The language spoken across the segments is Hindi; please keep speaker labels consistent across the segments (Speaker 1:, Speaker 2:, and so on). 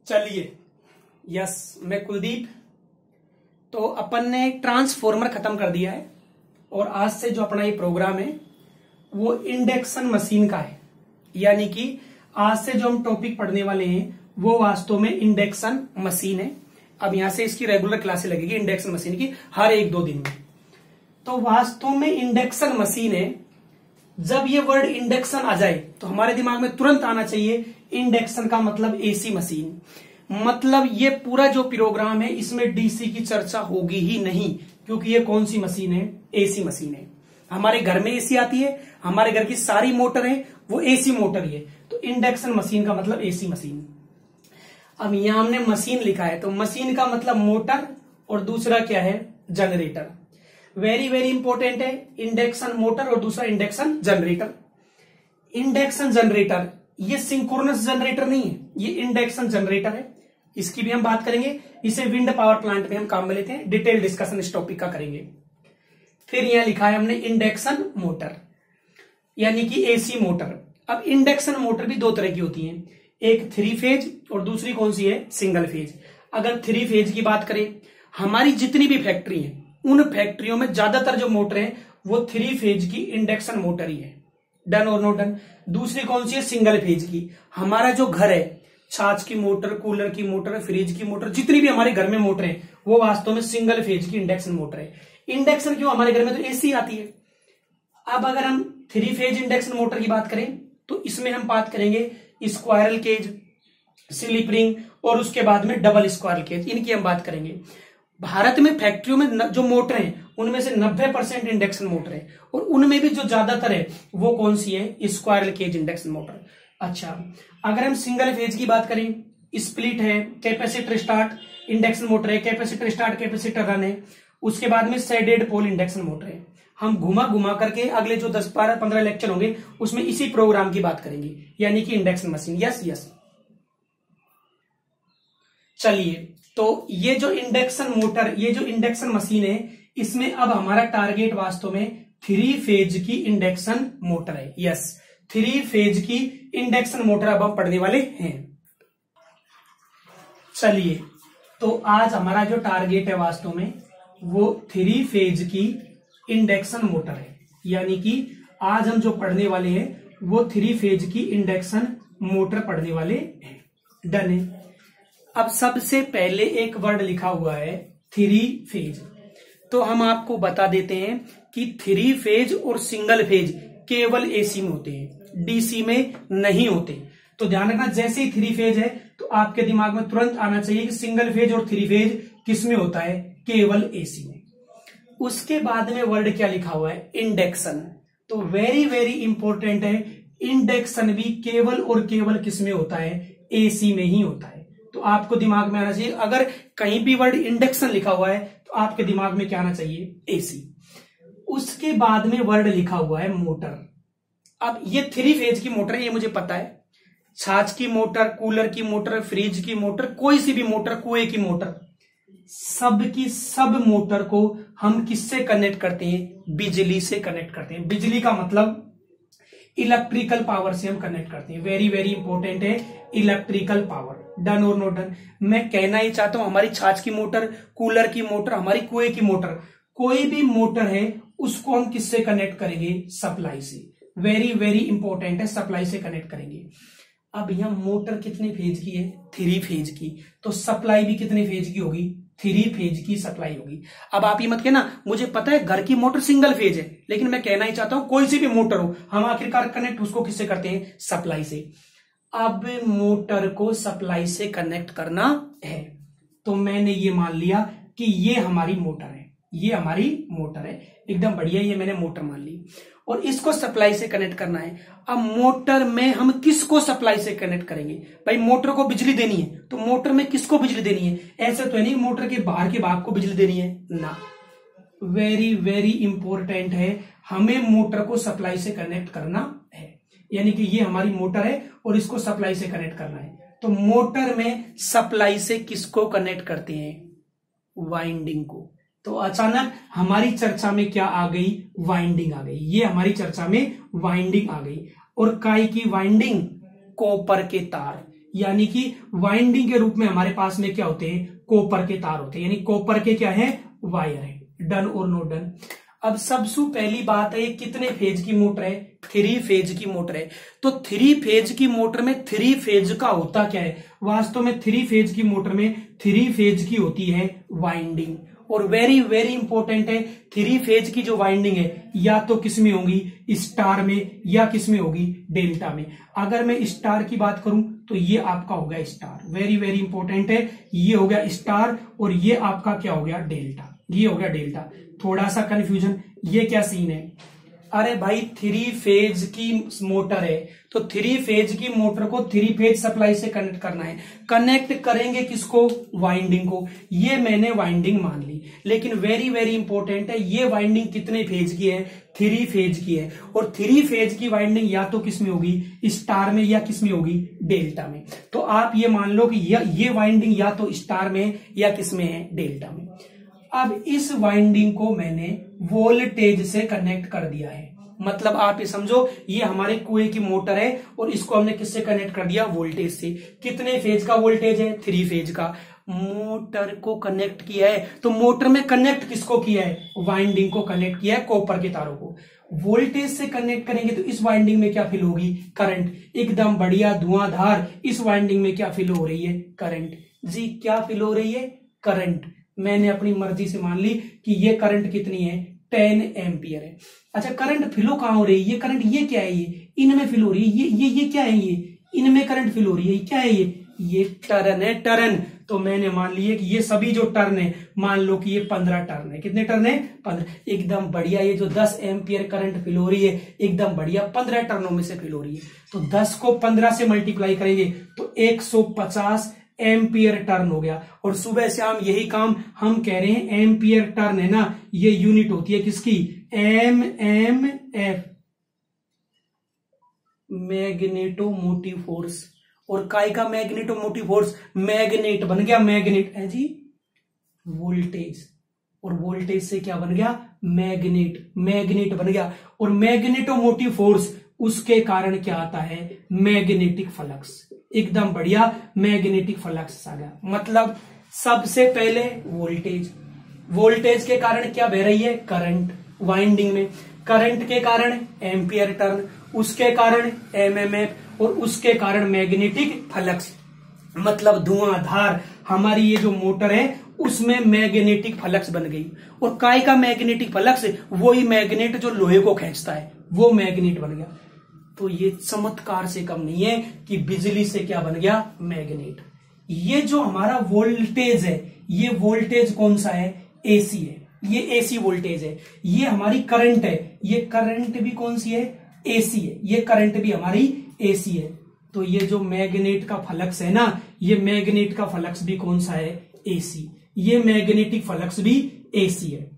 Speaker 1: चलिए, यस, मैं कुलदीप। तो अपन ने ट्रांसफॉर्मर खत्म कर दिया है और आज से जो अपना ये प्रोग्राम है वो इंडक्शन मशीन का है। यानी कि आज से जो हम टॉपिक पढ़ने वाले हैं वो वास्तव में इंडक्शन मशीन है। अब यहां से इसकी रेगुलर क्लासेस लगेगी इंडक्शन मशीन की हर 1-2 दिन में। तो वास्तव में इंडक्शन मशीन है। जब ये वर्ड इंडक्शन आ जाए तो हमारे दिमाग में तुरंत आना चाहिए इंडक्शन का मतलब एसी मशीन। मतलब ये पूरा जो प्रोग्राम है इसमें डीसी की चर्चा होगी ही नहीं, क्योंकि ये कौन सी मशीन है? एसी मशीन है। हमारे घर में एसी आती है, हमारे घर की सारी मोटर है वो एसी मोटर ही है। तो इंडक्शन मशीन का मतलब एसी मशीन। अब यहां हमने मशीन लिखा है तो मशीन का मतलब मोटर और दूसरा क्या है? जनरेटर। वेरी वेरी इंपॉर्टेंट है, इंडक्शन मोटर और दूसरा इंडक्शन जनरेटर। इंडक्शन जनरेटर ये सिंक्रोनस जनरेटर नहीं है, ये इंडक्शन जनरेटर है। इसकी भी हम बात करेंगे। इसे विंड पावर प्लांट में हम काम में लेते हैं। डिटेल डिस्कशन इस टॉपिक का करेंगे। फिर यहां लिखा है हमने इंडक्शन मोटर यानी कि एसी मोटर। अब इंडक्शन मोटर भी 2 तरह की होती हैं, एक 3 फेज और दूसरी कौन सी है? Single phase. अगर 3 फेज की बात करें, हमारी जितनी भी फैक्ट्री है उन फैक्ट्रियों में ज्यादातर जो मोटर है वो 3 फेज की इंडक्शन मोटर ही है। डन और नो डन? दूसरी कौन सी है? सिंगल फेज की। हमारा जो घर है, छाछ की मोटर, कूलर की मोटर, फ्रिज की मोटर, जितनी भी हमारे घर में मोटर है वो वास्तव में सिंगल फेज की इंडक्शन मोटर है। इंडक्शन क्यों? हमारे घर में तो एसी आती है। अब अगर हम 3 फेज इंडक्शन मोटर की बात करें तो इसमें हम बात करेंगे स्क्वायरल केज, स्लिप रिंग और उसके बाद में डबल स्क्वायरल केज, इनकी हम बात करेंगे। भारत में फैक्ट्रियों में जो मोटर है उनमें से 90% इंडक्शन मोटर है और उनमें भी जो ज्यादातर है वो कौन सी है? Squirrel cage induction motor. अच्छा, अगर हम सिंगल फेज की बात करें, स्प्लिट है, कैपेसिटर स्टार्ट इंडक्शन मोटर है, कैपेसिटर स्टार्ट कैपेसिटर रन है, उसके बाद में शेडेड पोल इंडक्शन मोटर है। हम घुमा घुमा करके अगले जो 10-12-15 लेक्चर होंगे उसमें इसी प्रोग्राम की बात करेंगे, यानी कि इंडक्शन मशीन। Yes yes. चलिए, तो ये जो इंडक्शन मोटर, ये जो इंडक्शन मशीन है, इसमें अब हमारा टारगेट वास्तव में 3 फेज की इंडक्शन मोटर है। यस, 3 फेज की इंडक्शन मोटर अब हम पढ़ने वाले हैं। चलिए, तो आज हमारा जो टारगेट है वास्तव में वो 3 फेज की इंडक्शन मोटर है। यानी कि आज हम जो पढ़ने वाले हैं वो 3 फेज की इंडक्शन मोटर पढ़ने वाले हैं। डन है। अब सबसे पहले एक वर्ड लिखा हुआ है 3 फेज। तो हम आपको बता देते हैं कि 3 फेज और सिंगल फेज केवल एसी में होते हैं, डीसी में नहीं होते। तो ध्यान रखना, जैसे ही 3 फेज है तो आपके दिमाग में तुरंत आना चाहिए कि सिंगल फेज और 3 फेज किस में होता है? केवल एसी में। उसके बाद में वर्ड क्या लिखा हुआ है? इंडक्शन। तो वेरी वेरी इंपॉर्टेंट है, इंडक्शन भी केवल और केवल किस में होता है? एसी में ही होता है। तो आपको दिमाग में आना चाहिए, अगर कहीं भी वर्ड इंडक्शन लिखा हुआ है तो आपके दिमाग में क्या आना चाहिए? एसी। उसके बाद में वर्ड लिखा हुआ है मोटर। अब ये 3 फेज की मोटर है, ये मुझे पता है। छाछ की मोटर, कूलर की मोटर, फ्रिज की मोटर, कोई सी भी मोटर, कुएं की मोटर, सब की सब मोटर को हम किससे कनेक्ट करते हैं? बिजली से कनेक्ट करते हैं। बिजली का मतलब इलेक्ट्रिकल पावर से हम कनेक्ट करते हैं। वेरी वेरी इंपॉर्टेंट है, इलेक्ट्रिकल पावर। डन और नो डन? मैं कहना ही चाहता हूं, हमारी छाछ की मोटर, कूलर की मोटर, हमारी कुएं की मोटर, कोई भी मोटर है उसको हम किससे कनेक्ट करेंगे? सप्लाई से। वेरी वेरी इंपॉर्टेंट है, सप्लाई से कनेक्ट करेंगे। अब यहां मोटर कितने फेज की है? 3 फेज की। तो सप्लाई भी कितने फेज की होगी? 3 फेज की सप्लाई होगी। अब आप ये मत कहना, मुझे पता है घर की मोटर सिंगल फेज है, लेकिन मैं कहना ही चाहता हूं कोई सी भी मोटर हो, हम आखिरकार कनेक्ट उसको किससे करते हैं? सप्लाई से। अब मोटर को सप्लाई से कनेक्ट करना है तो मैंने ये मान लिया कि ये हमारी मोटर है, ये हमारी मोटर है, एकदम बढ़िया, ये मैंने मोटर मान ली और इसको सप्लाई से कनेक्ट करना है। अब मोटर में हम किसको सप्लाई से कनेक्ट करेंगे? भाई मोटर को बिजली देनी है तो मोटर में किसको बिजली देनी है? ऐसा तो नहीं मोटर के बाहर के भाग को बिजली देनी है ना। वेरी वेरी इंपॉर्टेंट है, हमें मोटर को सप्लाई से कनेक्ट करना है। यानी कि ये हमारी मोटर है और इसको सप्लाई से कनेक्ट करना है। तो मोटर में सप्लाई से किसको कनेक्ट करते हैं? वाइंडिंग को। तो अचानक हमारी चर्चा में क्या आ गई? वाइंडिंग आ गई। ये हमारी चर्चा में वाइंडिंग आ गई। और काय की वाइंडिंग? कॉपर के तार। यानी कि वाइंडिंग के रूप में हमारे पास में क्या होते हैं, कॉपर के तार होते हैं, यानी कॉपर के क्या है, वायर है। डन और नो डन। अब सबसे पहली बात है, कितने फेज की मोटर है, 3 फेज की मोटर है। तो 3 फेज की मोटर में 3 फेज का होता क्या है, वास्तव में 3 फेज की मोटर में 3 फेज की होती है वाइंडिंग। और वेरी वेरी इंपॉर्टेंट है, 3 फेज की जो वाइंडिंग है या तो किसमें होगी, स्टार में, या किसमें होगी, डेल्टा में। अगर मैं स्टार की बात करूं तो ये आपका हो गया स्टार, वेरी वेरी इंपॉर्टेंट है, ये हो गया स्टार और ये आपका क्या हो गया, डेल्टा, ये हो गया डेल्टा। थोड़ा सा कंफ्यूजन, ये क्या सीन है, अरे भाई 3 फेज की मोटर है तो 3 फेज की मोटर को 3 फेज सप्लाई से कनेक्ट करना है। कनेक्ट करेंगे किसको, वाइंडिंग को। ये मैंने वाइंडिंग मान ली, लेकिन वेरी वेरी इंपॉर्टेंट है, ये वाइंडिंग कितने फेज की है, 3 फेज की है। और 3 फेज की वाइंडिंग या तो किसमें होगी, स्टार में, या किसमें होगी, डेल्टा में। तो आप ये मान लो कि ये वाइंडिंग या तो स्टार में या किसमें है, डेल्टा में। अब इस वाइंडिंग को मैंने वोल्टेज से कनेक्ट कर दिया है, मतलब आप ये समझो ये हमारे कुएं की मोटर है और इसको हमने किससे कनेक्ट कर दिया, वोल्टेज से। कितने फेज का वोल्टेज है, 3 फेज का। मोटर को कनेक्ट किया है तो मोटर में कनेक्ट किसको किया है, वाइंडिंग को कनेक्ट किया है, कॉपर के तारों को। वोल्टेज से कनेक्ट करेंगे तो इस वाइंडिंग में क्या फिल होगी, करंट। एकदम बढ़िया धुआंधार इस वाइंडिंग में क्या फिल हो रही है, करंट। जी क्या फिल हो रही है, करंट। मैंने अपनी मर्जी से मान ली कि ये करंट कितनी है, 10 एम्पियर है। अच्छा करंट फिलो कहां हो रही है, ये करंट, ये क्या है, ये इनमें फिल हो रही है, ये क्या है, ये इनमें करंट फिल हो रही है, क्या है ये टर्न है, टर्न। तो मैंने मान लिया कि ये सभी जो टर्न है, मान लो कि ये 15 टर्न है। कितने टर्न है, 15। एकदम बढ़िया, ये जो 10 एम्पियर करंट फिल हो रही है, एकदम बढ़िया 15 टर्नों में से फिल हो रही है। तो 10 को 15 से मल्टीप्लाई करेंगे तो 150 एम्पियर टर्न हो गया। और सुबह शाम यही काम हम कह रहे हैं, एम्पियर टर्न है ना, ये यूनिट होती है किसकी, एफ, मैग्नेटोमोटिव फोर्स। और काय का मैग्नेटोमोटिव फोर्स, मैग्नेट बन गया, मैग्नेट है जी, वोल्टेज। और वोल्टेज से क्या बन गया, मैग्नेट, मैग्नेट बन गया। और मैग्नेटोमोटिव फोर्स, उसके कारण क्या आता है, मैग्नेटिक फ्लक्स। एकदम बढ़िया, मैग्नेटिक फ्लक्स आ गया। मतलब सबसे पहले वोल्टेज, वोल्टेज के कारण क्या बह रही है, करंट वाइंडिंग में, करंट के कारण एम्पियर टर्न, उसके कारण एमएमएफ, और उसके कारण मैग्नेटिक फ्लक्स। मतलब धुआंधार हमारी ये जो मोटर है उसमें मैग्नेटिक फ्लक्स बन गई। और काय का मैग्नेटिक फ्लक्स, वही मैग्नेट जो लोहे को खींचता है, वो मैग्नेट बन गया। तो ये चमत्कार से कम नहीं है कि बिजली से क्या बन गया, मैग्नेट। ये जो हमारा वोल्टेज है, ये वोल्टेज कौन सा है, एसी है, ये एसी वोल्टेज है। ये हमारी करंट है, ये करंट भी कौन सी है, एसी है, ये करंट भी हमारी एसी है। तो ये जो मैग्नेट का फ्लक्स है ना, ये मैग्नेट का फ्लक्स भी कौन सा है, एसी। ये मैग्नेटिक फ्लक्स भी एसी है।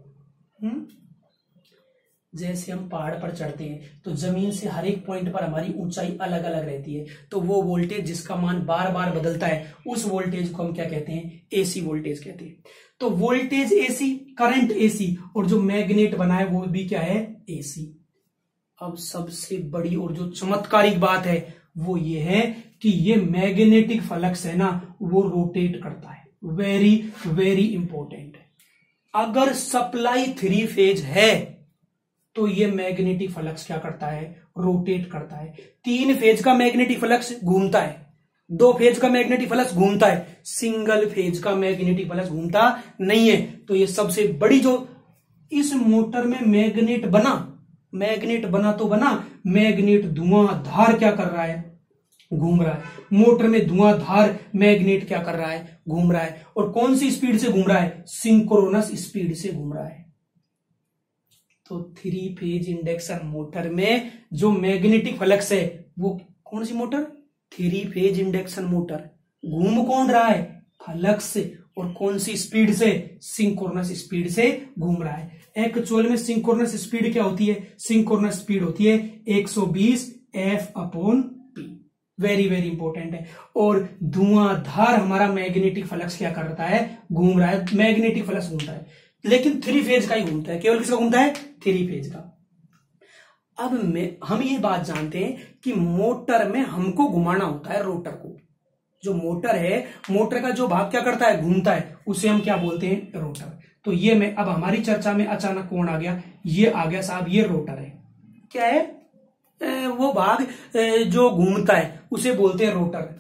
Speaker 1: जैसे हम पहाड़ पर चढ़ते हैं तो जमीन से हर एक पॉइंट पर हमारी ऊंचाई अलग अलग रहती है, तो वो वोल्टेज जिसका मान बार बार बदलता है, उस वोल्टेज को हम क्या कहते हैं, एसी वोल्टेज कहते हैं। तो वोल्टेज एसी, करंट एसी, और जो मैग्नेट बना है वो भी क्या है, एसी। अब सबसे बड़ी और जो चमत्कारिक बात है वो ये है कि ये मैग्नेटिक फ्लक्स है ना, वो रोटेट करता है। वेरी वेरी इंपॉर्टेंट है। अगर सप्लाई 3 फेज है तो ये मैग्नेटिक फ्लक्स क्या करता है, रोटेट करता है। 3 फेज का मैग्नेटिक फ्लक्स घूमता है, 2 फेज का मैग्नेटिक फ्लक्स घूमता है, सिंगल फेज का मैग्नेटिक फ्लक्स घूमता नहीं है। तो ये सबसे बड़ी जो इस मोटर में मैग्नेट बना, मैग्नेट बना तो बना, मैग्नेट धुआंधार क्या कर रहा है, घूम रहा है। मोटर में धुआंधार मैग्नेट क्या कर रहा है, घूम रहा है। और कौन सी स्पीड से घूम रहा है, सिंक्रोनस स्पीड से घूम रहा है। तो 3 फेज इंडक्शन मोटर में जो मैग्नेटिक फ्लक्स है वो कौन सी मोटर, 3 फेज इंडक्शन मोटर। घूम कौन रहा है, फ्लक्स से, और कौन सी स्पीड से, सिंक्रोनस स्पीड से घूम रहा है। एक्चुअल में सिंक्रोनस स्पीड क्या होती है, सिंक्रोनस स्पीड होती है 120 F/P। वेरी वेरी इंपॉर्टेंट है। और धुआंधार हमारा मैग्नेटिक फ्लक्स क्या करता है, घूम रहा है। मैग्नेटिक फ्लक्स घूमता है, लेकिन 3 फेज का ही घूमता है। केवल किसका घूमता है, 3 फेज का। अब हम ये बात जानते हैं कि मोटर में हमको घुमाना होता है रोटर को, जो मोटर है, मोटर का जो भाग क्या करता है, घूमता है, उसे हम क्या बोलते हैं, रोटर। तो ये में अब हमारी चर्चा में अचानक कौन आ गया, ये आ गया साहब, ये रोटर है। क्या है, वो भाग जो घूमता है उसे बोलते हैं रोटर।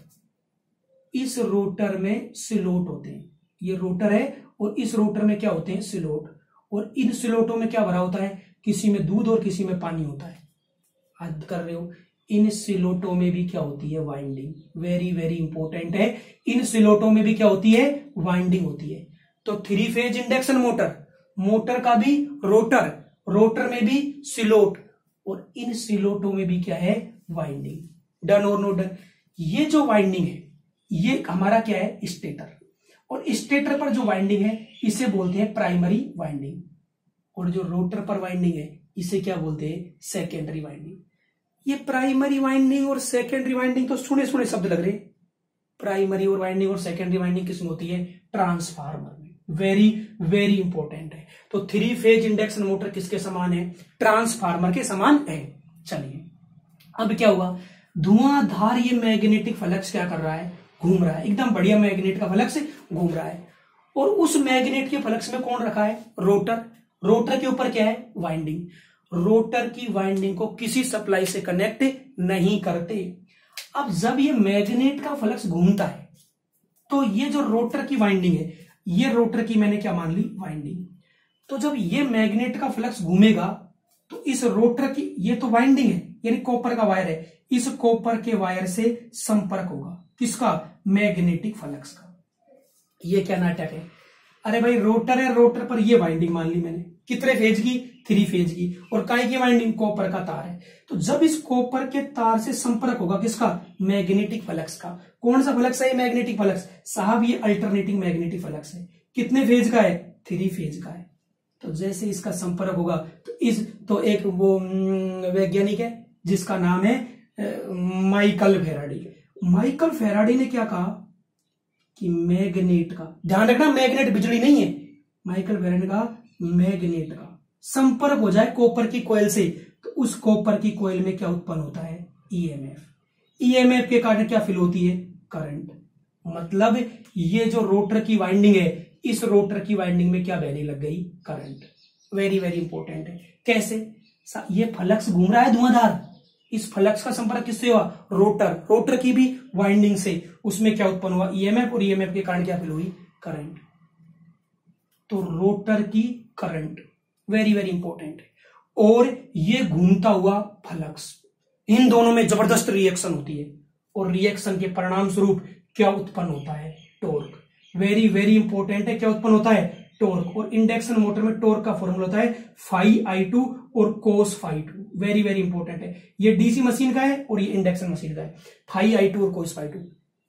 Speaker 1: इस रोटर में स्लॉट होते हैं, ये रोटर है और इस रोटर में क्या होते हैं, स्लॉट। और इन स्लॉटों में क्या भरा होता है, किसी में दूध और किसी में पानी होता है। हद कर रहे हो, इन स्लॉटों में भी क्या होती है, वाइंडिंग। वेरी वेरी इंपॉर्टेंट है, इन स्लॉटों में भी क्या होती है, वाइंडिंग होती है। तो 3 फेज इंडक्शन मोटर, मोटर का भी रोटर, रोटर में भी स्लॉट, और इन स्लॉटों में भी क्या है, वाइंडिंग। डन और नो डन। ये जो वाइंडिंग है ये हमारा क्या है, स्टेटर, और स्टेटर पर जो वाइंडिंग है इसे बोलते हैं प्राइमरी वाइंडिंग, और जो रोटर पर वाइंडिंग है इसे क्या बोलते हैं, सेकेंडरी वाइंडिंग। ये प्राइमरी वाइंडिंग और सेकेंडरी वाइंडिंग तो सुने सुने शब्द लग रहे। प्राइमरी और वाइंडिंग और सेकेंडरी वाइंडिंग किसमें होती है, ट्रांसफार्मर में। वेरी वेरी इंपॉर्टेंट है। तो 3 फेज इंडक्शन मोटर किसके समान है, ट्रांसफार्मर के समान है। चलिए अब क्या हुआ, धुआंधार ये मैग्नेटिक फ्लक्स क्या कर रहा है, घूम रहा है, एकदम बढ़िया मैग्नेट का फ्लक्स घूम रहा है। और उस मैग्नेट के फ्लक्स में कौन रखा है, रोटर। रोटर के ऊपर क्या है, वाइंडिंग। रोटर की वाइंडिंग को किसी सप्लाई से कनेक्ट नहीं करते। अब जब ये मैग्नेट का फ्लक्स घूमता है तो ये जो रोटर की वाइंडिंग है, ये रोटर की मैंने क्या मान ली, वाइंडिंग। तो जब ये मैग्नेट का फ्लक्स घूमेगा तो इस रोटर की, ये तो वाइंडिंग है यानी कॉपर का वायर है, इस कॉपर के वायर से संपर्क होगा किसका, मैग्नेटिक फ्लक्स का। ये क्या नाटक है, अरे भाई रोटर है, रोटर पर ये वाइंडिंग मान ली मैंने, कितने फेज की, 3 फेज की, और काय की वाइंडिंग, कॉपर का तार है। तो जब इस कॉपर के तार से संपर्क होगा किसका, मैग्नेटिक फ्लक्स का। कौन सा फ्लक्स है ये, मैग्नेटिक फ्लक्स साहब, ये अल्टरनेटिंग मैग्नेटिक फ्लक्स है। कितने फेज का है, 3 फेज का है। तो जैसे इसका संपर्क होगा तो एक वो वैज्ञानिक है जिसका नाम है माइकल फेराडे। माइकल फेराडे ने क्या कहा कि मैग्नेट का, ध्यान रखना मैग्नेट बिजली नहीं है, माइकल फेराडे का मैग्नेट का संपर्क हो जाए कॉपर की कॉइल से तो उस कॉपर की कॉइल में क्या उत्पन्न होता है, ईएमएफ। ईएमएफ के कारण क्या फील होती है, करंट। मतलब ये जो रोटर की वाइंडिंग है, इस रोटर की वाइंडिंग में क्या बहने लग गई, करंट। वेरी वेरी इंपॉर्टेंट है। कैसे, ये फ्लक्स घूम रहा है धुआंधार, इस फ्लक्स का संपर्क किससे हुआ, रोटर, रोटर की भी वाइंडिंग से, उसमें क्या उत्पन्न हुआ, ईएमएफ, और ईएमएफ के कारण क्या फील हुई, करंट। तो रोटर की करंट वेरी वेरी इंपॉर्टेंट है। और ये घूमता हुआ फ्लक्स, इन दोनों में जबरदस्त रिएक्शन होती है, और रिएक्शन के परिणाम स्वरूप क्या उत्पन्न होता है, टॉर्क। वेरी वेरी इंपॉर्टेंट है, क्या उत्पन्न होता है, टॉर्क। और इंडक्शन मोटर में टॉर्क का फॉर्मूला होता है φI2 और cos φ2। वेरी वेरी इंपॉर्टेंट है, ये डीसी मशीन का है और ये इंडक्शन मशीन का है, φI2 और cos φ2।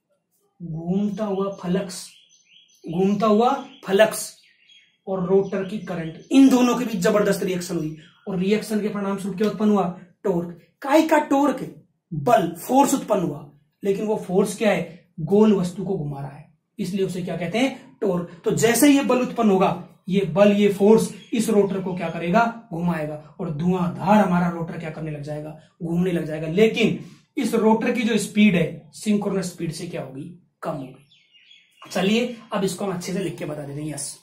Speaker 1: घूमता हुआ फ्लक्स, घूमता हुआ फ्लक्स और रोटर की करंट, इन दोनों के बीच जबरदस्त रिएक्शन हुई, और रिएक्शन के परिणाम स्वरूप क्या उत्पन्न हुआ, टॉर्क। काय का टॉर्क, बल, फोर्स उत्पन्न हुआ, लेकिन वो फोर्स क्या है, गोल वस्तु को घुमा रहा है, इसलिए उसे क्या कहते हैं, टॉर्क। तो जैसे ये बल उत्पन्न होगा, ये बल, ये फोर्स इस रोटर को क्या करेगा, घुमाएगा, और धुआंधार हमारा रोटर क्या करने लग जाएगा, घूमने लग जाएगा। लेकिन इस रोटर की जो स्पीड है सिंक्रोनस स्पीड से क्या होगी, कम होगी। चलिए अब इसको हम अच्छे से लिख के बता देते हैं। यस,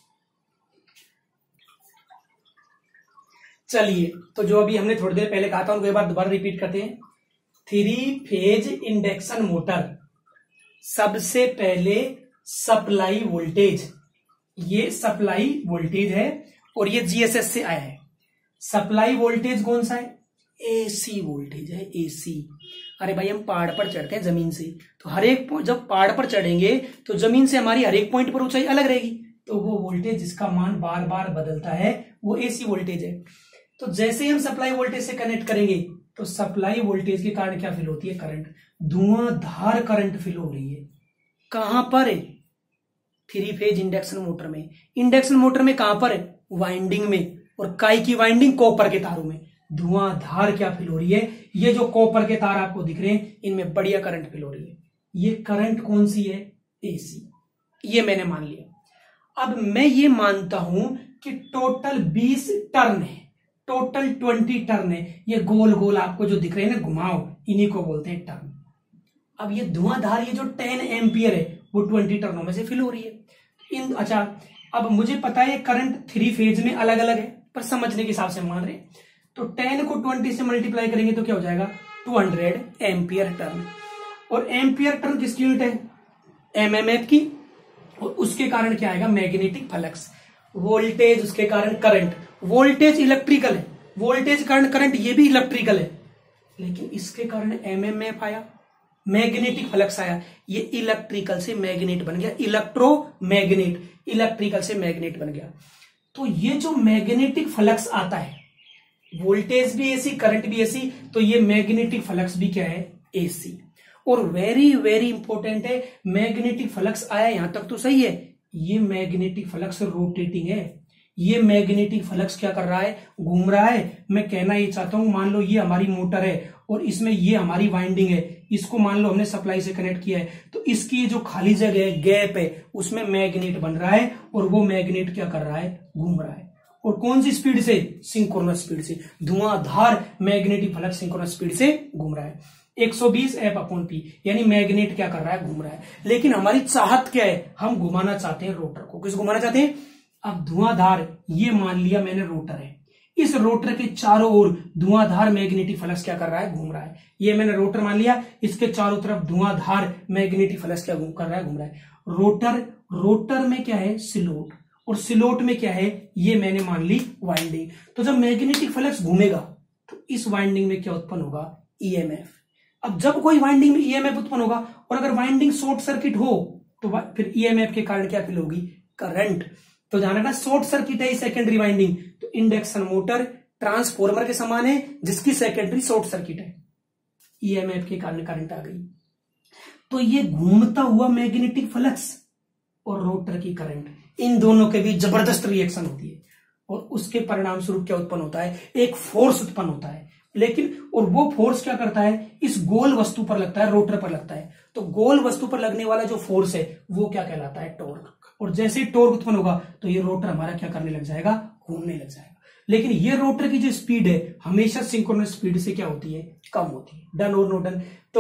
Speaker 1: चलिए तो जो अभी हमने थोड़ी देर पहले कहा था उनको एक बार दोबारा रिपीट करते हैं। 3 फेज इंडक्शन मोटर, सबसे पहले सप्लाई वोल्टेज, ये सप्लाई वोल्टेज है और ये जीएसएस से आया है। सप्लाई वोल्टेज कौन सा है, एसी वोल्टेज है, एसी। अरे भाई हम पहाड़ पर चढ़ते हैं जमीन से, तो हर एक जब पहाड़ पर चढ़ेंगे तो जमीन से हमारी हर एक पॉइंट पर ऊंचाई अलग रहेगी, तो वो वोल्टेज जिसका मान बार बार बदलता है वो एसी वोल्टेज है। तो जैसे ही हम सप्लाई वोल्टेज से कनेक्ट करेंगे तो सप्लाई वोल्टेज के कारण क्या फील होती है, करंट, धुआंधार करंट फील हो रही है। कहां पर है, 3 फेज इंडक्शन मोटर में। इंडक्शन मोटर में कहां पर है, वाइंडिंग में, और काय की वाइंडिंग, कॉपर के तारों में। धुआंधार क्या फील हो रही है, ये जो कॉपर के तार आपको दिख रहे हैं इनमें बढ़िया करंट फील हो रही है। ये करंट कौन सी है, एसी। ये मैंने मान लिया। अब मैं ये मानता हूं कि टोटल 20 टर्न है, टोटल 20 टर्न है। ये गोल गोल आपको जो दिख रहे हैं ना घुमाव, इन्हीं को बोलते हैं टर्न। अब ये धुआंधार ये जो 10 एम्पियर है वो 20 टर्नों में से फिल हो रही है। अच्छा, अब मुझे पता है करंट 3 फेज में अलग अलग है, पर समझने के हिसाब से मान रहे, तो 10 को 20 से मल्टीप्लाई करेंगे तो क्या हो जाएगा 200 एम्पियर टर्न। और एम्पियर टर्न किसकी यूनिट है, एमएमएफ की, और उसके कारण क्या आएगा मैग्नेटिक फ्लक्स। वोल्टेज उसके कारण करंट, वोल्टेज इलेक्ट्रिकल है, वोल्टेज कारण करंट ये भी इलेक्ट्रिकल है, लेकिन इसके कारण एमएमएफ आया, मैग्नेटिक फ्लक्स आया, ये इलेक्ट्रिकल से मैग्नेट बन गया, इलेक्ट्रोमैग्नेट, इलेक्ट्रिकल से मैग्नेट बन गया। तो ये जो मैग्नेटिक फ्लक्स आता है, वोल्टेज भी एसी करंट भी एसी, तो ये मैग्नेटिक फ्लक्स भी क्या है एसी। और वेरी वेरी इंपॉर्टेंट है, मैग्नेटिक फ्लक्स आया यहां तक तो सही है, ये मैग्नेटिक फ्लक्स रोटेटिंग है, ये मैग्नेटिक फ्लक्स क्या कर रहा है घूम रहा है। मैं कहना ये चाहता हूं, मान लो ये हमारी मोटर है और इसमें ये हमारी वाइंडिंग है, इसको मान लो हमने सप्लाई से कनेक्ट किया है, तो इसकी जो खाली जगह है गैप है उसमें मैग्नेट बन रहा है, और वो मैग्नेट क्या कर रहा है घूम रहा है। और कौन सी स्पीड से, सिंक्रोनस स्पीड से, धुआंधार मैग्नेटिक फ्लक्स सिंक्रोनस स्पीड से घूम रहा है, 120 F/P, यानी मैग्नेट क्या कर रहा है घूम रहा है। लेकिन हमारी चाहत क्या है, हम घुमाना चाहते हैं रोटर को, किस घुमाना चाहते हैं। अब धुआंधार ये मान लिया मैंने रोटर है, इस रोटर के चारों ओर धुआंधार मैग्नेटिक फ्लक्स क्या कर रहा है घूम रहा है, ये मैंने रोटर मान लिया, इसके चारों तरफ धुआंधार मैग्नेटिक फ्लक्स क्या कर रहा है घूम रहा है। रोटर में क्या है स्लोट, और स्लोट में क्या है ये मैंने मान ली वाइंडिंग। तो जब मैग्नेटिक फ्लक्स घूमेगा तो इस वाइंडिंग में क्या उत्पन्न होगा ईएमएफ। अब जब कोई वाइंडिंग में ईएमएफ उत्पन्न होगा, और अगर वाइंडिंग शॉर्ट सर्किट हो तो फिर ईएमएफ के कारण क्या फील होगी करंट। तो ध्यान रखना शॉर्ट सर्किट है सेकेंडरी वाइंडिंग, तो इंडक्शन मोटर ट्रांसफॉर्मर के समान है जिसकी सेकेंडरी शॉर्ट सर्किट है, ईएमएफ के कारण करंट आ गई। तो ये घूमता हुआ मैग्नेटिक फ्लक्स और रोटर की करंट, इन दोनों के बीच जबरदस्त रिएक्शन होती है, और उसके परिणाम स्वरूप क्या उत्पन्न होता है एक फोर्स उत्पन्न होता है। लेकिन और वो फोर्स क्या करता है इस गोल वस्तु पर लगता है, रोटर पर लगता है। तो गोल वस्तु पर लगने वाला जो फोर्स है वो क्या कहलाता है टॉर्क। और जैसे ही टॉर्क उत्पन्न होगा तो ये रोटर हमारा क्या करने लग जाएगा घूमने लग जाएगा। लेकिन ये रोटर की जो स्पीड है हमेशा सिंक्रोनस स्पीड से क्या होती है कम होती है। डन और नो डन। तो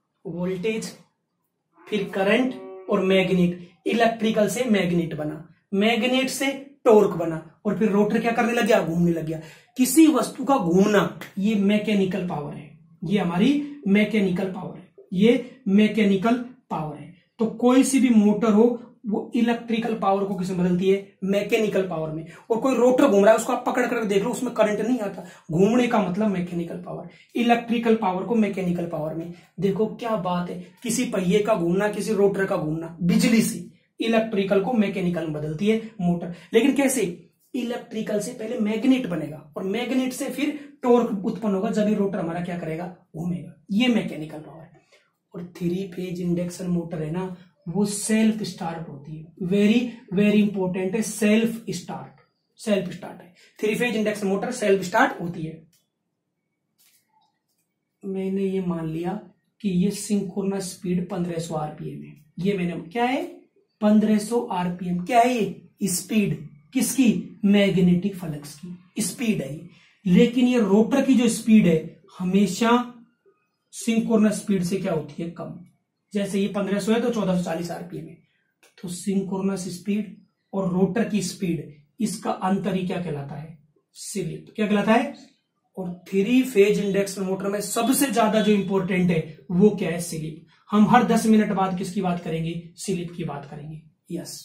Speaker 1: वोल्टेज फिर करंट और मैग्नेट, इलेक्ट्रिकल से मैग्नेट बना, मैग्नेट से टॉर्क बना, और फिर रोटर क्या करने लग गया घूमने लग गया। किसी वस्तु का घूमना ये मैकेनिकल पावर है, ये हमारी मैकेनिकल पावर है, ये मैकेनिकल पावर है। तो कोई सी भी मोटर हो वो इलेक्ट्रिकल पावर को किसमें बदलती है मैकेनिकल पावर में। और कोई रोटर घूम रहा है उसको आप पकड़ कर देख लो उसमें करंट नहीं आता, घूमने का मतलब मैकेनिकल पावर, इलेक्ट्रिकल पावर को मैकेनिकल पावर में। देखो क्या बात है, किसी पहिए का घूमना किसी रोटर का घूमना बिजली से इलेक्ट्रिकल को मैकेनिकल में बदलती है मोटर। लेकिन कैसे, इलेक्ट्रिकल से पहले मैग्नेट बनेगा और मैग्नेट से फिर टॉर्क उत्पन्न होगा, जब ये रोटर हमारा क्या करेगा घूमेगा, ये मैकेनिकल पावर है। और 3 फेज इंडक्शन मोटर है ना वो सेल्फ स्टार्ट होती है, वेरी वेरी इंपॉर्टेंट है, सेल्फ स्टार्ट है। 3 phase induction motor self start होती है। मैंने ये मान लिया कि ये सिंक्रोनस स्पीड 1500 आरपीएम है, ये मैंने क्या है 1500 आरपीएम, क्या है ये स्पीड किसकी मैग्नेटिक फ्लक्स की स्पीड है। लेकिन ये रोटर की जो स्पीड है हमेशा सिंक्रोनस स्पीड से क्या होती है कम। जैसे ये 1500 है तो 1440 आरपीएम है। तो सिंक्रोनस स्पीड और रोटर की स्पीड इसका अंतर ही क्या कहलाता है स्लिप, क्या कहलाता है। और 3 फेज इंडक्शन मोटर में सबसे ज्यादा जो इंपॉर्टेंट है वो क्या है स्लिप। हम हर 10 मिनट बाद किसकी बात करेंगे स्लिप की बात करेंगे। यस,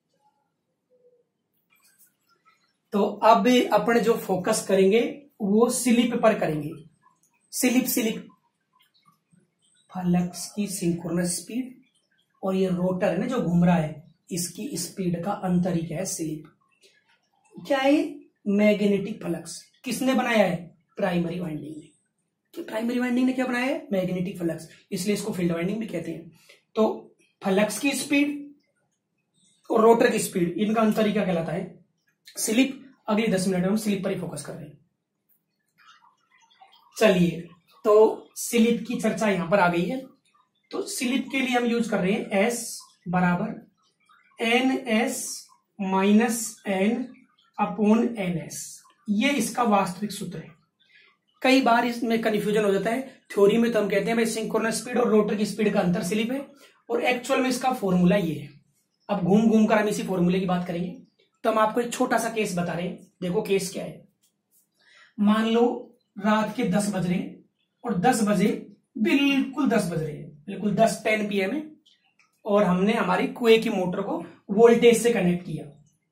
Speaker 1: तो अब अपने जो फोकस करेंगे वो स्लिप पर करेंगे। स्लिप फ्लक्स की सिंक्रोनस स्पीड और ये रोटर है ना जो घूम रहा है इसकी स्पीड का अंतर ही क्या है स्लिप। क्या है मैग्नेटिक फ्लक्स किसने बनाया है प्राइमरी वाइंडिंग ने। तो प्राइमरी वाइंडिंग ने क्या बनाया है मैग्नेटिक फ्लक्स, इसलिए इसको फील्ड वाइंडिंग भी कहते हैं। तो फ्लक्स की स्पीड और रोटर की स्पीड इनका अंतर ही क्या कहलाता है स्लिप। अगले 10 मिनट में हम स्लिप पर ही फोकस कर रहे हैं। चलिए, तो स्लिप की चर्चा यहां पर आ गई है। तो स्लिप के लिए हम यूज कर रहे हैं S बराबर NS minus N upon NS, ये इसका वास्तविक सूत्र है। कई बार इसमें कंफ्यूजन हो जाता है। थ्योरी में तो हम कहते हैं भाई सिंक्रोनस स्पीड और रोटर की स्पीड का अंतर स्लिप है, और एक्चुअल में इसका फॉर्मूला ये है। अब घूम घूम कर हम इसी फॉर्मूले की बात करेंगे। तो हम आपको एक छोटा सा केस बता रहे हैं। देखो केस क्या है। मान लो रात के 10 बज रहे हैं और 10 बजे बिल्कुल 10 बज रहे हैं, बिल्कुल 10 PM है, और हमने हमारी कुएं की मोटर को वोल्टेज से कनेक्ट किया।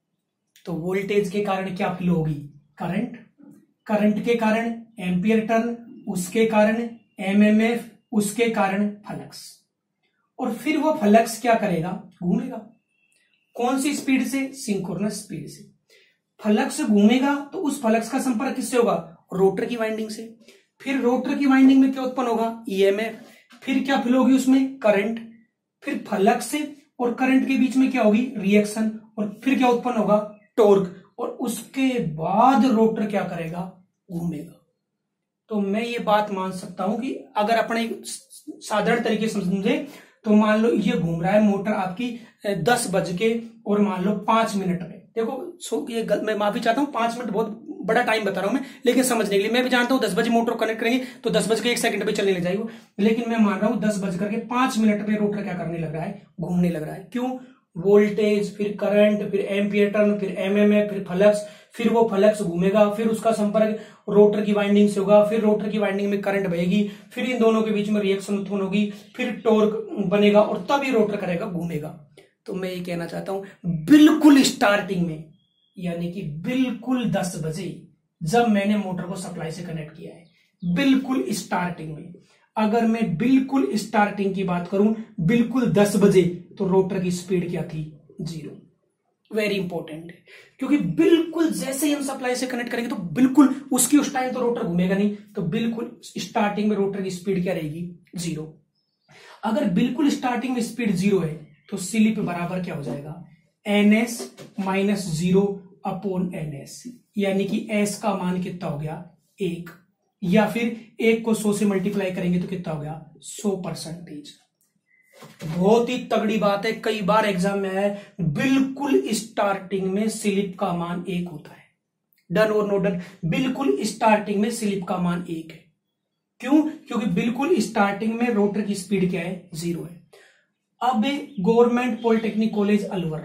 Speaker 1: तो वोल्टेज के कारण क्या फ्लो होगी? करंट। करंट के कारण एम्पियर टर्न, उसके कारण एमएमएफ, उसके कारण फ्लक्स। और फिर वो फ्लक्स क्या करेगा? घूमेगा। कौन सी स्पीड से? सिंक्रोनस स्पीड से। फ्लक्स घूमेगा तो उस फ्लक्स का संपर्क किससे होगा? रोटर की वाइंडिंग से। फिर रोटर की वाइंडिंग में क्या उत्पन्न होगा? ईएमएफ। फिर क्या फ्लो होगी उसमें? करंट। फिर फ्लक्स से और करंट के बीच में क्या होगी? रिएक्शन। और फिर क्या उत्पन्न होगा? टॉर्क। और उसके बाद रोटर क्या करेगा? घूमेगा। तो मैं ये बात मान सकता हूं कि अगर अपने साधारण तरीके से समझे तो मान लो ये घूम रहा है मोटर आपकी 10 बज के और मान लो 5 मिनट में। देखो ये मैं माफी चाहता हूं, 5 मिनट बहुत बड़ा टाइम बता रहा हूं मैं, लेकिन समझने के लिए मैं भी जानता हूं 10 बजे मोटर कनेक्ट करेंगे तो 10 बज के 1 सेकंड पे चलने लग जाएगी, लेकिन मैं मान रहा हूं 10 बज करके 5 मिनट में रोटर क्या करने लग रहा है? घूमने लग रहा है। क्यों? वोल्टेज, फिर करंट, फिर एम्पियर टर्न, फिर एमएमएफ, फिर फ्लक्स। फिर वो फ्लक्स घूमेगा, फिर उसका संपर्क रोटर की वाइंडिंग से होगा, फिर रोटर की वाइंडिंग में करंट बहेगी, फिर इन दोनों के बीच में रिएक्शन उत्पन्न होगी, फिर टॉर्क बनेगा और तब ये रोटर करेगा, घूमेगा। तो मैं ये कहना चाहता हूं बिल्कुल स्टार्टिंग में, यानी कि बिल्कुल 10 बजे जब मैंने मोटर को सप्लाई से कनेक्ट किया है, बिल्कुल स्टार्टिंग में, अगर मैं बिल्कुल स्टार्टिंग की बात करूं, बिल्कुल 10 बजे, तो रोटर की स्पीड क्या थी? 0। वेरी इंपॉर्टेंट है, क्योंकि बिल्कुल जैसे ही हम सप्लाई से कनेक्ट करेंगे तो बिल्कुल उसकी उस टाइम तो रोटर घूमेगा नहीं, तो बिल्कुल स्टार्टिंग में रोटर की स्पीड क्या रहेगी? 0। अगर बिल्कुल स्टार्टिंग में स्पीड 0 है तो स्लिप बराबर क्या हो जाएगा? ns माइनस 0 अपॉन ns, यानी कि s का मान कितना हो गया? 1, या फिर 1 को 100 से मल्टीप्लाई करेंगे तो कितना हो गया? 100%। बहुत ही तगड़ी बात है, कई बार एग्जाम में है, बिल्कुल स्टार्टिंग में स्लिप का मान 1 होता है। डन और नो डन? बिल्कुल स्टार्टिंग में स्लिप का मान 1 है। क्यों? क्योंकि बिल्कुल स्टार्टिंग में रोटर की स्पीड क्या है? 0 है। अब गवर्नमेंट पॉलिटेक्निक कॉलेज अलवर,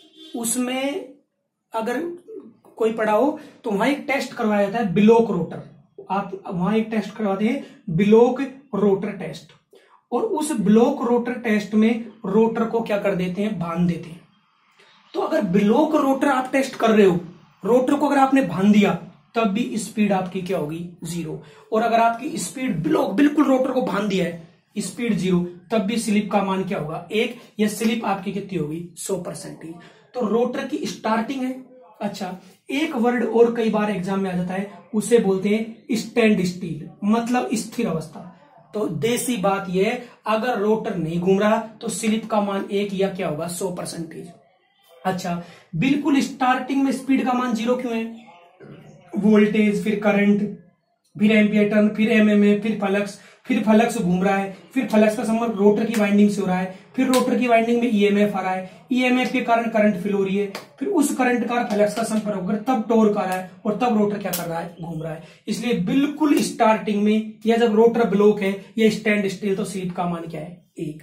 Speaker 1: उसमें अगर कोई पढ़ा हो तो वहां एक टेस्ट करवाया जाता है, बिलोक रोटर। आप वहां एक टेस्ट करवाते हैं, बिलोक रोटर टेस्ट, और उस ब्लॉक रोटर टेस्ट में रोटर को क्या कर देते हैं? बांध देते हैं। तो अगर ब्लॉक रोटर आप टेस्ट कर रहे हो, रोटर को अगर आपने बांध दिया तब भी स्पीड आपकी क्या होगी? 0। और अगर आपकी स्पीड ब्लॉक बिल्कुल रोटर को बांध दिया है, स्पीड 0, तब भी स्लिप का मान क्या होगा? 1। या स्लिप आपकी कितनी होगी? 100%। तो रोटर की स्टार्टिंग है। अच्छा, एक वर्ड और कई बार एग्जाम में आ जाता है, उसे बोलते हैं स्टैंड स्टिल, मतलब स्थिर अवस्था। तो देसी बात यह है, अगर रोटर नहीं घूम रहा तो स्लिप का मान 1 या क्या होगा? 100%। अच्छा, बिल्कुल स्टार्टिंग में स्पीड का मान 0 क्यों है? वोल्टेज, फिर करंट, फिर एम्पियर टर्न, फिर एमएमएफ, फिर फ्लक्स घूम रहा है, फिर फ्लक्स का संपर्क रोटर की वाइंडिंग से हो रहा है, फिर रोटर की वाइंडिंग में ईएमएफ आ रहा है, ईएमएफ के कारण करंट फ्लो हो रही है, फिर उस करंट का फ्लक्स का संपर्क होकर तब टॉर्क आ रहा है और तब रोटर क्या कर रहा है? घूम रहा है। इसलिए बिल्कुल स्टार्टिंग में या जब रोटर ब्लॉक है या स्टैंड स्टिल, तो स्लिप का मान क्या है? 1।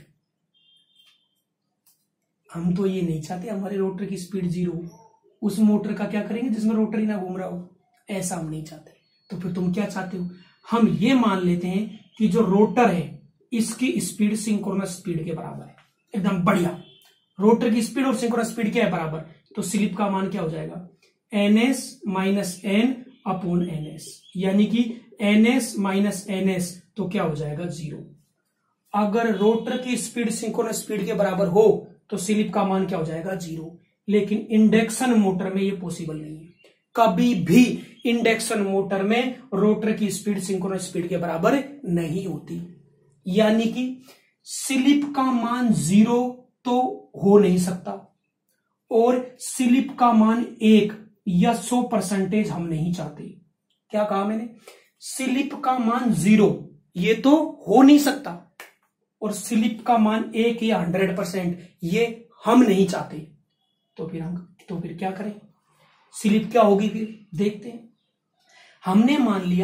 Speaker 1: हम तो ये नहीं चाहते हमारे रोटर की स्पीड 0 हो। उस मोटर का क्या करेंगे जिसमें रोटर ही ना घूम रहा हो? ऐसा हम नहीं चाहते। तो फिर तुम क्या चाहते हो? हम ये मान लेते हैं कि जो रोटर है इसकी स्पीड सिंक्रोनस स्पीड के बराबर है, एकदम बढ़िया। रोटर की स्पीड और सिंक्रोनस स्पीड क्या है? बराबर। तो स्लिप का मान क्या हो जाएगा? ns minus n upon ns, यानी कि ns माइनस ns, तो क्या हो जाएगा? 0। अगर रोटर की स्पीड सिंक्रोनस स्पीड के बराबर हो तो स्लिप का मान क्या हो जाएगा? 0। लेकिन इंडक्शन मोटर में ये पॉसिबल नहीं है। कभी भी इंडक्शन मोटर में रोटर की स्पीड सिंक्रोनस स्पीड के बराबर नहीं होती, यानी कि स्लिप का मान 0 तो हो नहीं सकता, और स्लिप का मान 1 या 100% हम नहीं चाहते। क्या कहा मैंने? स्लिप का मान 0 ये तो हो नहीं सकता, और स्लिप का मान 1 या 100% ये हम नहीं चाहते। तो फिर क्या करें? स्लिप क्या होगी? फिर देखते हैं। हमने मान लिया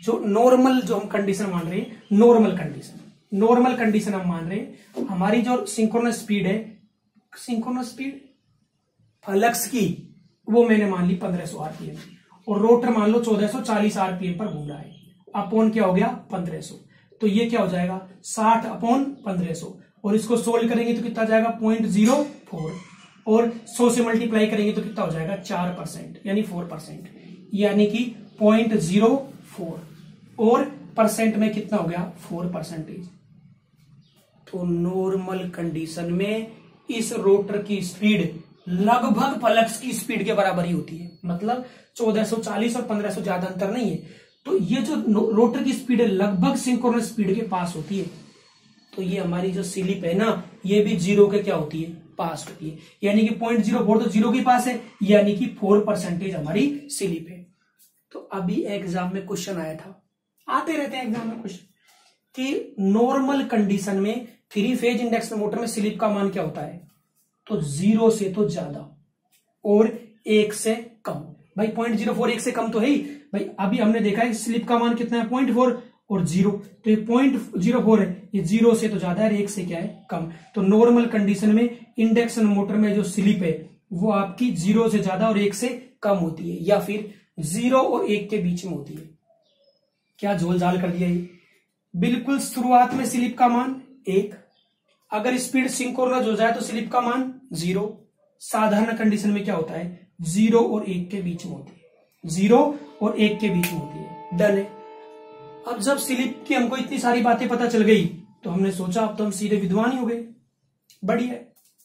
Speaker 1: जो नॉर्मल जो हम कंडीशन मान रहे हैं, नॉर्मल कंडीशन हम मान रहे हैं, हमारी जो सिंक्रोनस स्पीड है, सिंक्रोनस स्पीड फ्लक्स की, वो मैंने मान ली 1500 आरपीएम, और रोटर मान लो 1440 आरपीएम पर घूम रहा है, अपॉन क्या हो गया 1500, तो ये क्या हो जाएगा 60 अपॉन 1500, और इसको सोल्व करेंगे तो कितना जाएगा 0.04, और 100 से मल्टीप्लाई करेंगे तो कितना हो जाएगा 4%, यानी 4%, यानी कि 0.04, और परसेंट में कितना हो गया 4%। तो नॉर्मल कंडीशन में इस रोटर की स्पीड लगभग फ्लक्स की स्पीड के बराबर ही होती है, मतलब 1440 और 1500 ज्यादा अंतर नहीं है। तो ये जो रोटर की स्पीड है लगभग सिंक्रोनस स्पीड के पास होती है, तो ये हमारी जो स्लिप है ना, ये भी 0 के क्या होती है पास होती है, यानी कि 0.04 तो 0 के पास है, यानी कि 4% हमारी स्लिप है। तो अभी एग्जाम में क्वेश्चन आया था, आते रहते हैं एग्जाम में क्वेश्चन, कि नॉर्मल कंडीशन में 3 फेज इंडक्शन मोटर में स्लिप का मान क्या होता है, तो 0 से तो ज्यादा और 1 से कम। भाई 0.04 1 से कम तो है ही भाई, अभी हमने देखा है स्लिप का मान कितना है 0.4 और 0, तो ये 0.04 है, ये 0 से तो ज्यादा है, 1 से क्या है कम। तो नॉर्मल कंडीशन में इंडक्शन मोटर में जो स्लिप है वो आपकी 0 से ज्यादा और 1 से कम होती है, या फिर 0 और 1 के बीच में होती है। क्या झोल झाल कर दिया ये, बिल्कुल शुरुआत में स्लिप का मान 1, अगर स्पीड सिंक्रोनस हो जाए तो स्लिप का मान 0, साधारण कंडीशन में क्या होता है 0 और 1 के बीच में होती है, 0 और 1 के बीच में होती है। डन है। अब जब स्लिप की हमको इतनी सारी बातें पता चल गई, तो हमने सोचा अब तो हम सीधे विद्वान ही हो गए, बढ़िया।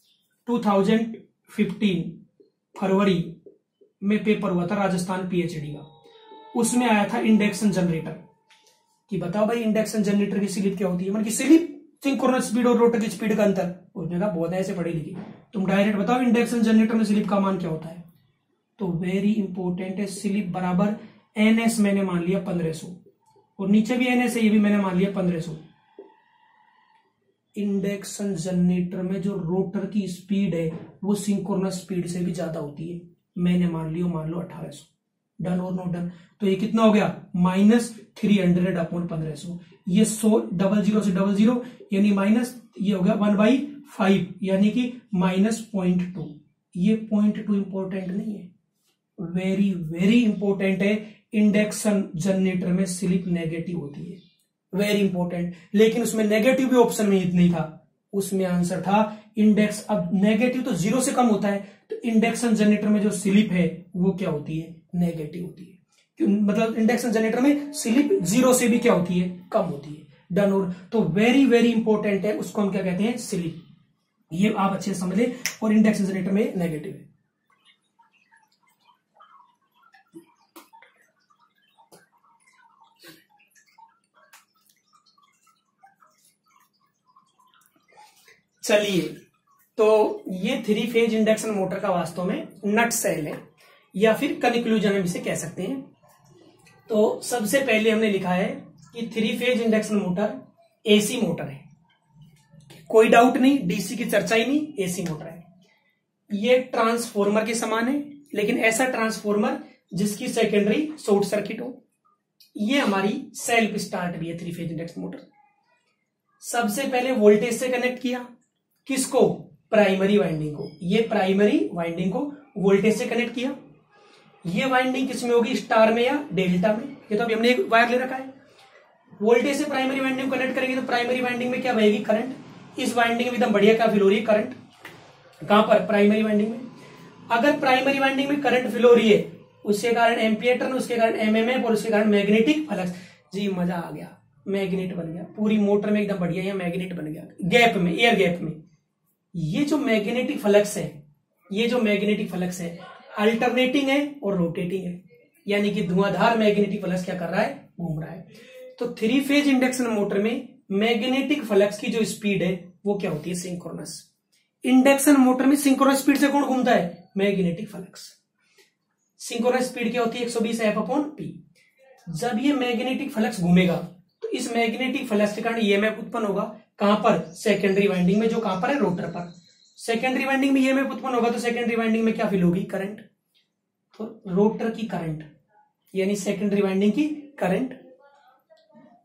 Speaker 1: 2015 फरवरी में पेपर हुआ था राजस्थान पीएचडी का, उसमें आया था इंडक्शन जनरेटर, कि बताओ भाई इंडक्शन जनरेटर की स्लिप क्या होती है, मतलब कि स्लिप सिंक्रोनस स्पीड और रोटर की स्पीड का अंतर। उसने कहा बहुत ऐसे पढ़े लिखे, तुम डायरेक्ट बताओ इंडक्शन जनरेटर में स्लिप का मान क्या होता है। तो वेरी इंपॉर्टेंट है, स्लिप बराबर एनएस मैंने मान लिया 1500, और नीचे भी एनएस है, ये भी मैंने मान लिया 1500। इंडक्शन जनरेटर में जो रोटर की स्पीड है वो सिंक्रोनस स्पीड से भी ज्यादा होती है, मैंने मान लो 1800। डन और नॉट डन, तो ये कितना हो गया -300 अपॉन 1500, ये 100 00 से 00 यानी माइनस, ये हो गया 1/5 यानी कि -0.2। ये 0.2 इंपॉर्टेंट नहीं है, वेरी वेरी इंपॉर्टेंट है। इंडक्शन जनरेटर में स्लिप नेगेटिव होती है, वेरी इंपॉर्टेंट, लेकिन उसमें नेगेटिव भी ऑप्शन में नहीं था, उसमें आंसर था इंडेक्स। अब नेगेटिव तो 0 से कम होता है, तो इंडक्शन जनरेटर में जो स्लिप है वो क्या होती है नेगेटिव होती है, मतलब इंडक्शन जनरेटर में स्लिप 0 से भी क्या होती है कम होती है। डन। और तो वेरी वेरी इंपॉर्टेंट है, उसको हम क्या कहते हैं स्लिप, ये आप अच्छे से समझ लें। और इंडक्शन जनरेटर में नेगेटिव है। चलिए, तो ये 3 फेज इंडक्शन मोटर का वास्तव में नट सेल है, या फिर कंक्लूजन हम इसे कह सकते हैं। तो सबसे पहले हमने लिखा है कि 3 phase induction motor AC motor है, कोई डाउट नहीं, डीसी की चर्चा ही नहीं, एसी मोटर है। ये ट्रांसफॉर्मर के समान है, लेकिन ऐसा ट्रांसफॉर्मर जिसकी सेकेंडरी शॉर्ट सर्किट हो। ये हमारी सेल्फ स्टार्ट भी है 3 फेज इंडक्शन मोटर। सबसे पहले वोल्टेज से कनेक्ट किया, किसको प्राइमरी वाइंडिंग को, ये प्राइमरी वाइंडिंग को वोल्टेज से कनेक्ट किया। ये वाइंडिंग किसमें होगी स्टार में या डेल्टा में, ये तो अभी हमने एक वायर ले रखा है। वोल्टेज से प्राइमरी वाइंडिंग को कनेक्ट करेंगे तो प्राइमरी वाइंडिंग में क्या बहेगी करंट। इस वाइंडिंग में एकदम बढ़िया क्या फ्लो हो रही है करंट, कहां पर प्राइमरी वाइंडिंग में। अगर प्राइमरी वाइंडिंग में करंट फ्लो हो रही है, उसके कारण एम्पियर टर्न, उसके कारण एमएमएफ और उसके कारण मैग्नेटिक फ्लक्स। जी मजा आ गया, मैग्नेट बन गया पूरी मोटर में एकदम बढ़िया, या मैग्नेट बन गया गैप में, एयर गैप में। ये जो मैग्नेटिक फ्लक्स है, ये जो मैग्नेटिक फ्लक्स है अल्टरनेटिंग है और रोटेटिंग है, यानी कि धुआंधार मैग्नेटिक फ्लक्स क्या कर रहा है घूम रहा है। तो 3 फेज इंडक्शन मोटर में मैग्नेटिक फ्लक्स की जो स्पीड है वो क्या होती है सिंक्रोनस। इंडक्शन मोटर में सिंक्रोनस स्पीड से कौन घूमता है मैग्नेटिक फ्लक्स। सिंक्रोनस स्पीड क्या होती है 120 F/P। जब ये मैग्नेटिक फ्लक्स घूमेगा तो इस मैग्नेटिक फ्लक्स के कारण ईएमएफ उत्पन्न होगा, कहां पर सेकेंडरी वाइंडिंग में, जो कहां पर है रोटर पर। सेकेंडरी वाइंडिंग में ईएमएफ उत्पन्न होगा तो सेकेंडरी वाइंडिंग में क्या फील होगी करंट। तो रोटर की करंट यानी सेकेंडरी वाइंडिंग की करंट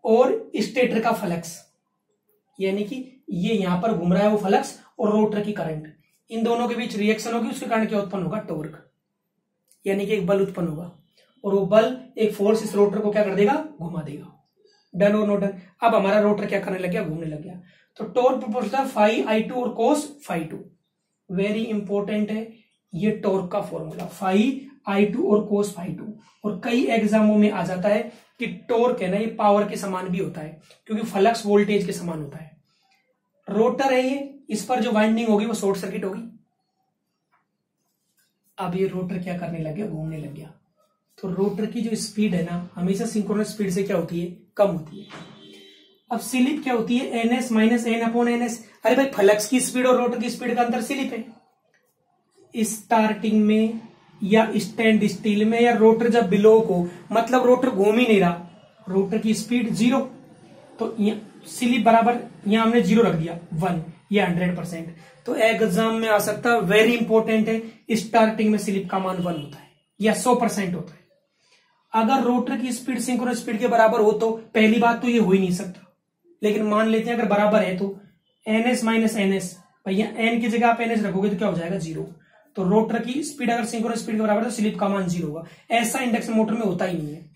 Speaker 1: और स्टेटर का फ्लक्स, यानी कि ये यहां पर घूम रहा है वो फ्लक्स और रोटर की करंट, इन दोनों के बीच रिएक्शन होगी, उसके कारण क्या उत्पन्न होगा, टॉर्क, यानी कि एक बल उत्पन्न होगा और वो बल एक फोर्स इस रोटर को क्या कर देगा, घुमा देगा। डन और नो डन। अब हमारा रोटर क्या करने लग गया, घूमने लग गया। तो टॉर्क प्रोपोर्शनल फाई I2 और कोस φ2, वेरी इंपॉर्टेंट है ये टॉर्क का फॉर्मूला, फाई I2 और कोस φ2। और कई एग्जामों में आ जाता है कि टॉर्क है ना ये पावर के समान भी होता है, क्योंकि फ्लक्स वोल्टेज के समान होता है। रोटर है ये, इस पर जो वाइंडिंग होगी वो शॉर्ट सर्किट होगी। अब ये रोटर क्या करने लग गया, घूमने लग गया। तो रोटर की जो स्पीड है ना हमेशा सिंक्रोनस स्पीड से क्या होती है, कम होती है। अब स्लिप क्या होती है, ns minus n upon ns। अरे भाई फ्लक्स की स्पीड और रोटर की स्पीड का अंतर स्लिप है। स्टार्टिंग में या स्टैंड स्टिल में या रोटर जब बिलो को, मतलब रोटर घूम ही नहीं रहा, रोटर की स्पीड 0, तो स्लिप बराबर यहां हमने 0 रख दिया 1 या 100%। तो एग्जाम में आ सकता है, वेरी इंपॉर्टेंट है, स्टार्टिंग में स्लिप का मान 1 होता है या 100% होता है। अगर रोटर की स्पीड सिंक्रोनस स्पीड के बराबर हो तो पहली बात तो ये हो ही नहीं सकता, लेकिन मान लेते हैं अगर बराबर है तो ns माइनस ns, भैया n की जगह आप ns रखोगे तो क्या हो जाएगा, 0। तो रोटर की स्पीड अगर सिंक्रोनस स्पीड के बराबर है तो स्लिप का मान 0 होगा। ऐसा इंडक्शन मोटर में होता ही नहीं है।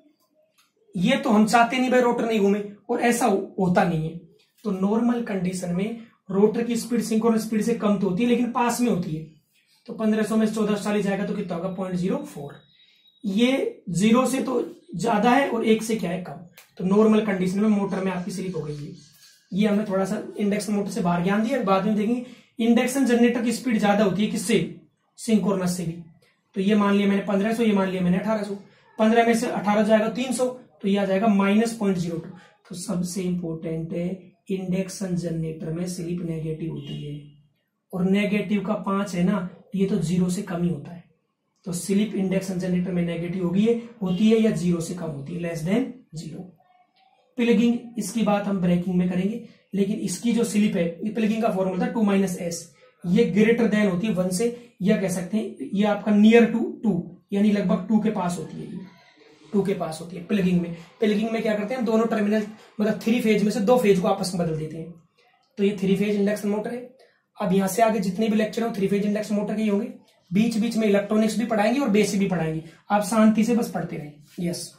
Speaker 1: ये तो हम चाहते नहीं भाई रोटर नहीं घूमे, और ऐसा होता नहीं है। तो नॉर्मल कंडीशन में रोटर की स्पीड सिंक्रोनस स्पीड से कम तो होती है, लेकिन पास में होती है। तो 1500 में 1440 जाएगा तो कितना होगा, 0.04। ये 0 से तो ज्यादा है और 1 से क्या है, कम। तो नॉर्मल कंडीशन में मोटर में आपकी स्लिप हो गई है। ये हमने थोड़ा सा इंडक्शन मोटर से बाहर ज्ञान दिया, बाद में देखेंगे। इंडक्शन जनरेटर की स्पीड ज्यादा होती है किससे, सिंक्रोनस से भी। तो ये मान लिया मैंने 1500, ये मान लिया मैंने 1800। 15 में से 18 जाएगा 300, तो ये आ जाएगा -0.02। तो सबसे इंपॉर्टेंट है, इंडक्शन जनरेटर में स्लिप नेगेटिव होती है, और नेगेटिव का 5 है ना, ये तो 0 से कम ही होता है। तो स्लिप इंडक्शन जनरेटर में नेगेटिव होती है या 0 से कम होती है, लेस देन 0। प्लगिंग, इसकी बात हम ब्रेकिंग में करेंगे, लेकिन इसकी जो स्लिप है, ये प्लगिंग का फॉर्मूला था 2 - s, ये ग्रेटर देन होती है 1 से, या कह सकते हैं ये आपका नियर टू 2, यानी लगभग 2 के पास होती है। ये 2 के पास होती है प्लगिंग में। प्लगिंग में क्या करते हैं, दोनों टर्मिनल मतलब 3 फेज में से 2 फेज को आपस में बदल देते हैं। तो ये 3 फेज इंडक्शन मोटर है। अब यहां से आगे जितने भी लेक्चर हो 3 फेज इंडक्शन मोटर के ही होंगे। बीच बीच में इलेक्ट्रॉनिक्स भी पढ़ाएंगे और बेसिक भी पढ़ाएंगे, आप शांति से बस पढ़ते रहें। यस।